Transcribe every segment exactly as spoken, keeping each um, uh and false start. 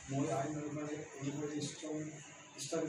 মই আইন অনুসারে অনুমতি স্থাপিত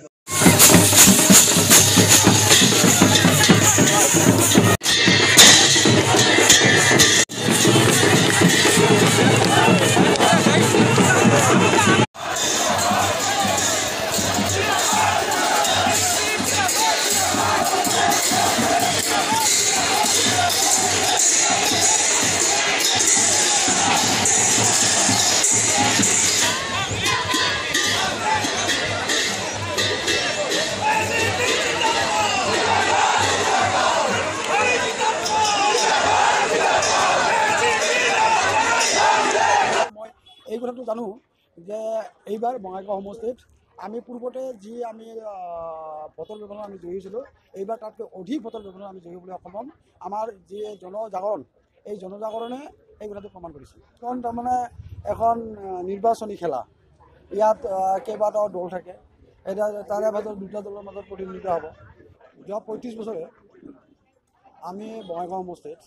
এই কথাটো জানো যে এইবাৰ বঙাইগাঁও সমষ্টিত আমি পূৰ্বতে যি আমি বটল ব্যৱধানত আমি জড়িছিলোঁ, এইবাৰ তাতকৈ অধিক বটল ব্যৱধানত আমি জড়িবলৈ সক্ষম। আমাৰ যি জনজাগৰণ, এই জনজাগৰণে এই কথাটো প্ৰমাণ কৰিছে। কাৰণ তাৰমানে এখন নিৰ্বাচনী খেলা, ইয়াত কেইবাটাও দল থাকে, এতিয়া তাৰে মাজত দুটা দলৰ মাজত প্ৰতিদ্বন্দ্বিতা হ'ব। যোৱা পঁয়ত্ৰিছ বছৰে আমি বঙাইগাঁও সমষ্টিত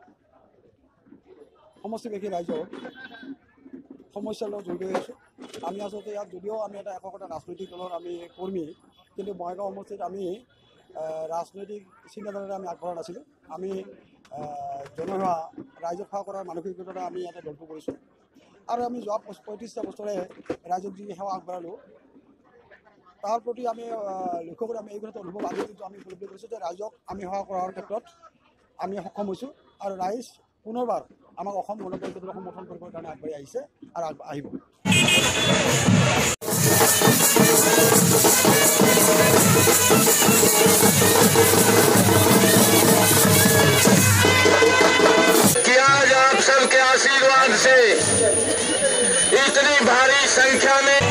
সমষ্টিবাসী ৰাইজৰ সমস্যাৰ লগত জড়িত হৈ আছোঁ। আমি আচলতে ইয়াত যদিও আমি এটা এককতা ৰাজনৈতিক দলৰ আমি কৰ্মী, কিন্তু বঙাইগাঁও সমষ্টিত আমি ৰাজনৈতিক চিন্তাধাৰাৰে আমি আগবঢ়া নাছিলোঁ। আমি জনসেৱা, ৰাইজক সেৱা কৰাৰ মানসিকতাৰে আমি ইয়াতে দলটো কৰিছোঁ। আৰু আমি যোৱা পঁয়ত্ৰিছটা বছৰে ৰাইজক যি সেৱা আগবঢ়ালোঁ, তাৰ প্ৰতি আমি লক্ষ্য কৰি আমি এই কথাটো অনুভৱ আমি কিন্তু আমি উপলব্ধি কৰিছোঁ যে ৰাইজক আমি সেৱা কৰাৰ ক্ষেত্ৰত আমি সক্ষম হৈছোঁ। আৰু ৰাইজ পুনৰবাৰ আমাক অসম গণ পৰিষদক সমৰ্থন কৰিবৰ কাৰণে আগবাঢ়ি আহিছে আৰু আহিব। कि आज आप सबके आशीर्वाद से इतनी भारी संख्या में